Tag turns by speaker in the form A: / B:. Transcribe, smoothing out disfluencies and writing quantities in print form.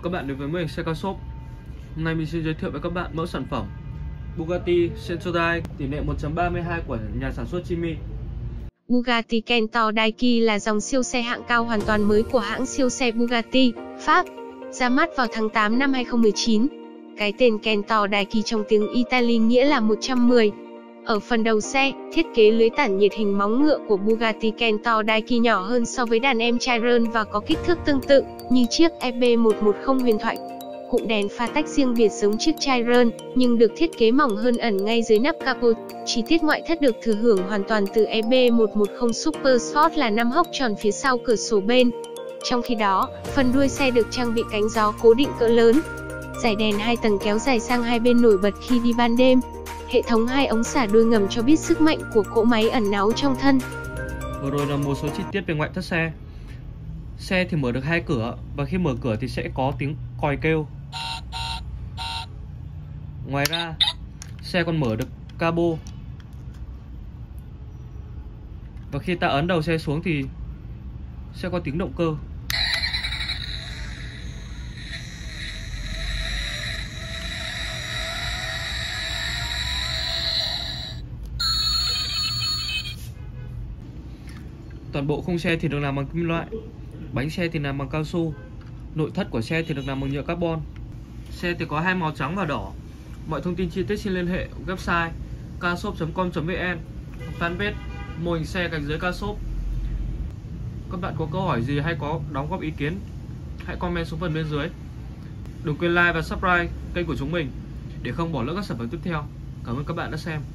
A: các bạn đến với mình xe cao shop. Hôm nay mình xin giới thiệu với các bạn mẫu sản phẩm Bugatti Sensodyne tỷ lệ 1.32 của nhà sản xuất Chimmy.
B: Bugatti Kentor Daiki là dòng siêu xe hạng cao hoàn toàn mới của hãng siêu xe Bugatti, Pháp, ra mắt vào tháng 8 năm 2019. Cái tên Kentor Daiki trong tiếng Italy nghĩa là 110. Ở phần đầu xe, thiết kế lưới tản nhiệt hình móng ngựa của Bugatti Kentor Daiki nhỏ hơn so với đàn em Chiron và có kích thước tương tự như chiếc EB110 huyền thoại. Cụm đèn pha tách riêng biệt giống chiếc Chiron, nhưng được thiết kế mỏng hơn ẩn ngay dưới nắp capo. Chi tiết ngoại thất được thừa hưởng hoàn toàn từ EB110 Super Sport là 5 hốc tròn phía sau cửa sổ bên. Trong khi đó, phần đuôi xe được trang bị cánh gió cố định cỡ lớn. Dải đèn 2 tầng kéo dài sang hai bên nổi bật khi đi ban đêm. Hệ thống 2 ống xả đuôi ngầm cho biết sức mạnh của cỗ máy ẩn náu trong thân.
A: Vừa rồi là một số chi tiết về ngoại thất xe. Xe thì mở được 2 cửa và khi mở cửa thì sẽ có tiếng còi kêu. Ngoài ra, xe còn mở được cabo. Và khi ta ấn đầu xe xuống thì sẽ có tiếng động cơ. Toàn bộ khung xe thì được làm bằng kim loại, bánh xe thì làm bằng cao su, nội thất của xe thì được làm bằng nhựa carbon. Xe thì có hai màu trắng và đỏ. Mọi thông tin chi tiết xin liên hệ website carshop.com.vn, fanpage mô hình xe gạch dưới carshop. Các bạn có câu hỏi gì hay có đóng góp ý kiến, hãy comment xuống phần bên dưới. Đừng quên like và subscribe kênh của chúng mình để không bỏ lỡ các sản phẩm tiếp theo. Cảm ơn các bạn đã xem.